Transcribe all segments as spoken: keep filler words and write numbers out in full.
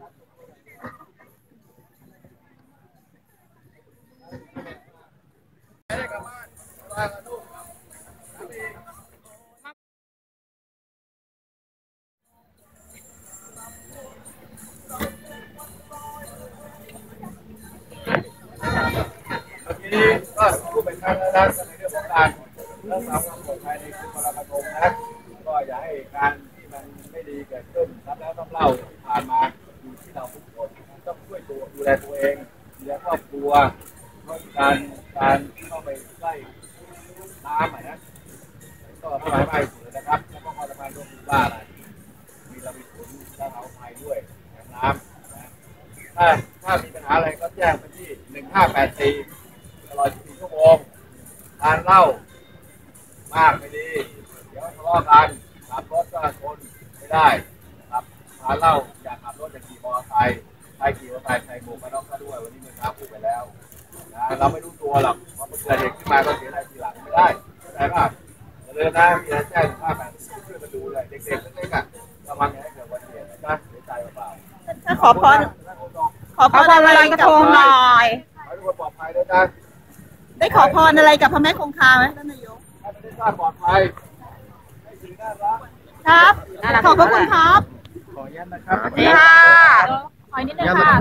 นี้ก็พูดเป็นครั้งแรกในเรื่องของการรักษาความปลอดภัยในคืนวันลอยกระทงนะก็อย่าให้การที่มันไม่ดีเกิดขึ้นรับแล้วต้องเล่าที่ผ่านมาอยู่ที่เราทุกคนต้องช่วยตัวดูแลตัวเองดูแลครอบครัวเพราะการการเข้าไปใกล้น้ำนะก็ทำลายไม่สูญนะครับแล้วก็ขอสะพานร่วมมือบ้าอะไรมีเรามีศูนย์ด้านเอาไฟด้วยน้ำนะถ้าถ้ามีปัญหาอะไรก็แจ้งไปที่หนึ่งห้าแปดสี่ตลอดยี่สิบสี่ชั่วโมงการเล่ามากไม่ดีเดี๋ยวทะเลาะกันขับรถก็ชนไม่ได้ครับการเล่าอยากขับรถอยากขี่มอเตอร์ไซค์ใครขี่มอเตอร์ไซค์ใส่หมวกกันน็อกก็ด้วยวันนี้เมื่อเช้าพูดไปแล้วนะเราไม่รู้ตัวหรอกพอเกิดเหตุขึ้นมาก็เสียอะไรทีหลังไม่ได้เข้าใจป่ะเลยนะมีอะไรแจ้งข้าแบบช่วยมาดูเลยเด็กๆเล็กๆอ่ะระวังอย่าให้เกิดอุบัติเหตุนะเสียใจเปล่าถ้าขอพรขอพรอะไรกับพงหน่อยขอให้ทุกคนปลอดภัยด้วยนะได้ขอพรอะไรกับพระแม่คงคาไหมท่านนายกให้ประเทศชาติปลอดภัยให้สิ่งน่ารักครับขอบพระคุณครับขออนุญาตนะครับนี่ค่ะขอนิดนึงค่ะ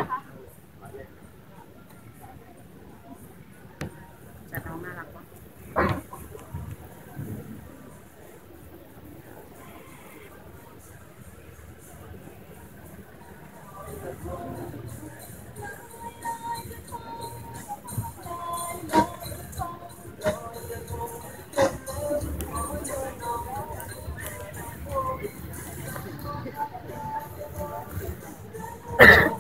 จะน้องน่ารักปะ Thank you.